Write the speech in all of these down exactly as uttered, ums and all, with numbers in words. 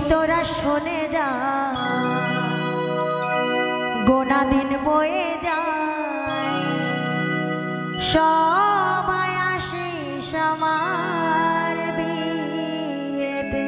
তোরা শুনে যা গোনা দিন বয়ে যায় সবাই আসিস আমার বিয়েতে।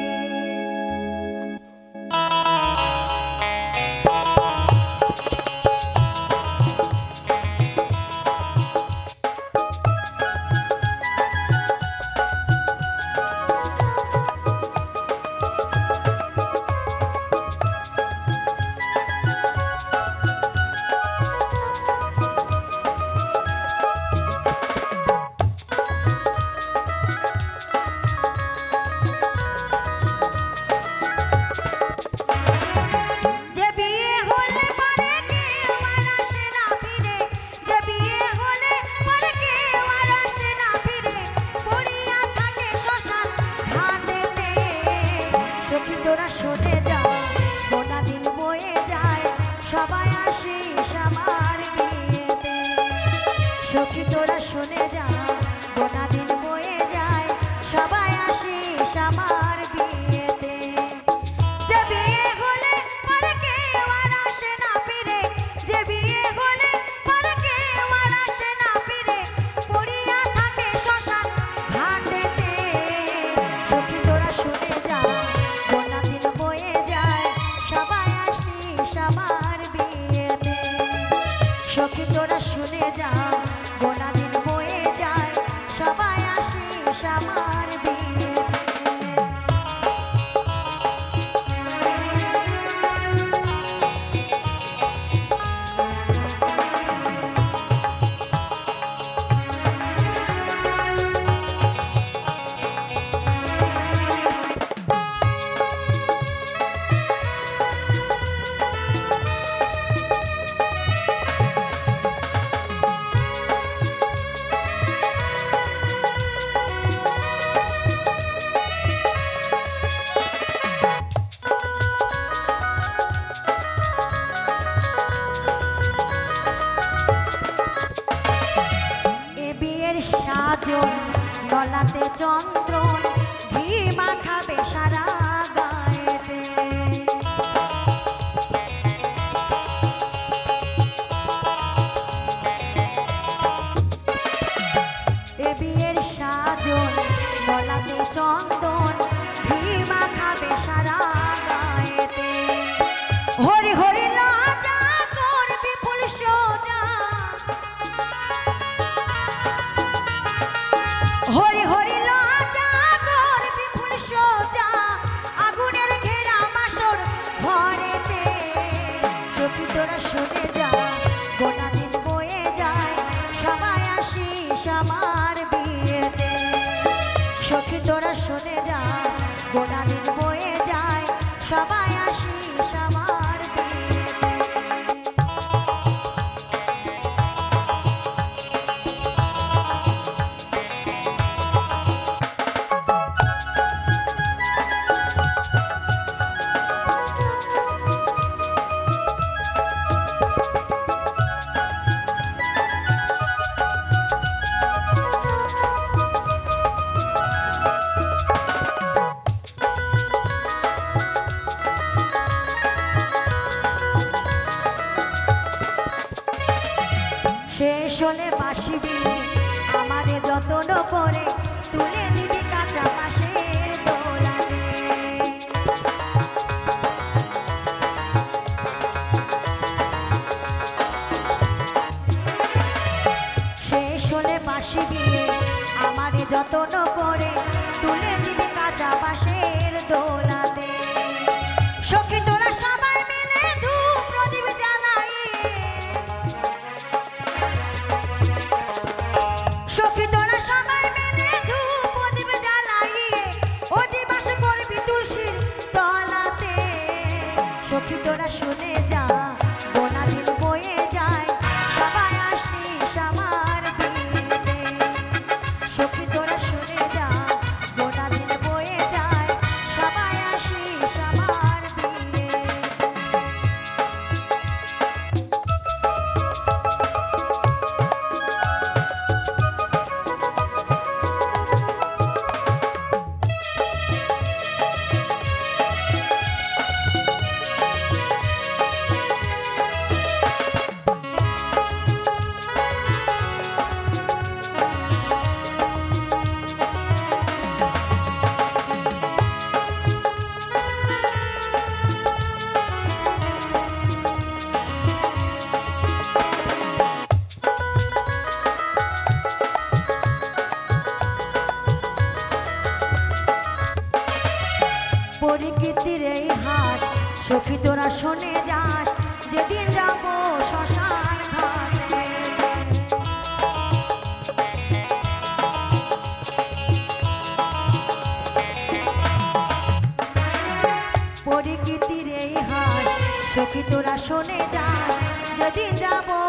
তোরা শুনে যা গোনা দিন বয়ে যায় সবাই আসিস আমার বিয়েতে। সখী তোরা শুনে যা গোনা দিন বয়ে যায় সবাই আসিস আমার বিয়েতে। যে বিয়ে হলে পরে কেউ আর আসে না ফিরে, যে বিয়ে হলে পরে কেউ আর আসে না ফিরে, পড়িয়া থাকে শ্মশান ঘাটেতে। সখী তোরা শুনে যা গোনা দিন বয়ে যায় সবাই আসিস আমার বিয়েতে। সখী তোরা শুনে যা গোনা দিন বয়ে যায় সবাই আসিস আমার বিয়েতে। সাজন গলাতে চন্দ্রন ঘি মাখাবে সারা গায়েতে। এ বিয়ের সাজন গলাতে চন্দন ঘি মাখাবে সারা গায়েতে। হরি হরি লাজা করবি ফুল সোজা, হরি হরি লাজা করবি ফুল সোজা, আগুনের ঘেরা বাসর ঘরেতে। সখী তোরা শুনে যা গোনা দিন বয়ে যায় সবাই আসিস আমার বিয়েতে। সখী তোরা শুনে যা গোনা দিন বয়ে যায় সবাই আসিস আমার বিয়েতে। শেষ হলে বাসিবি আমাদের যত্ন করে তুলে দিবি কাঁচা পাশের দোলাতে। শেষ হলে বাসিবি আমাদের যত্ন করে তুলে দিবি কাঁচা পাশের দোলাতে। সখী তোরা সবাই মিলে ধূপ প্রদীপ জ্বালাইয়ে, সখী তোরা সবাই মিলে ধূপ প্রদীপ জ্বালাইয়ে অধিবাস করবি তুলসীর তলাতে। সখী তোরা শুনে যা গোনা দিন বয়ে যায় সবাই আসিস আমার বিয়েতে। সখী তোরা শুনে যা গোনা দিন বয়ে যায় সবাই শুনে যা, যেদিন যাব